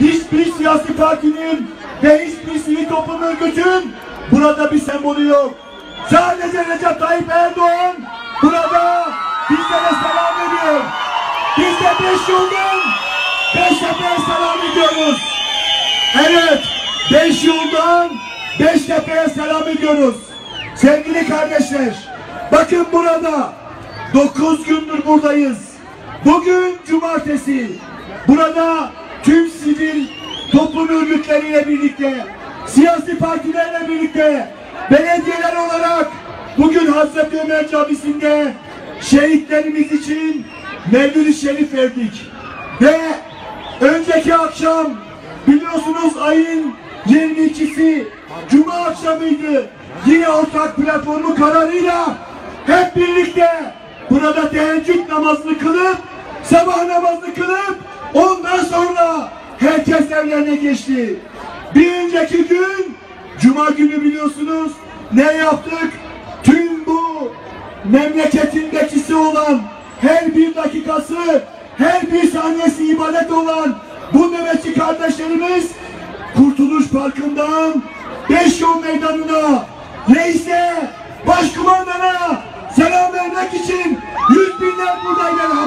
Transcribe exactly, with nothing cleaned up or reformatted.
hiçbir siyasi partinin ve hiçbir sivil toplum örgütün burada bir sembolü yok. Sadece Recep Tayyip Erdoğan burada bizlere selam ediyor. Biz de beş yoldan Beştepe'ye selam ediyoruz. Evet, beş yoldan Beştepe'ye selam ediyoruz. Sevgili kardeşler, bakın burada dokuz gündür buradayız. Bugün cumartesi. Burada tüm sivil toplum örgütleriyle birlikte, siyasi partilerle birlikte, belediyeler olarak bugün Hazreti Ömer Camisi'nde şehitlerimiz için Mevlid-i Şerif verdik. Ve önceki akşam biliyorsunuz ayın yirmi ikisi Cuma akşamıydı. Yine ortak platformu kararıyla hep birlikte burada teheccüd namazını kılıp, sabah namazını kılıp ondan sonra herkes evlerine geçti. Bir önceki gün Cuma günü biliyorsunuz ne yaptık? Tüm bu memleketin bekçisi olan, her bir dakikası, her bir saniyesi ibadet olan bu nöbetçi kardeşlerimiz Kurtuluş Parkı'ndan Beş Yol Meydanı'na, reise, başkumandana selam vermek için yüz binler buradaydı.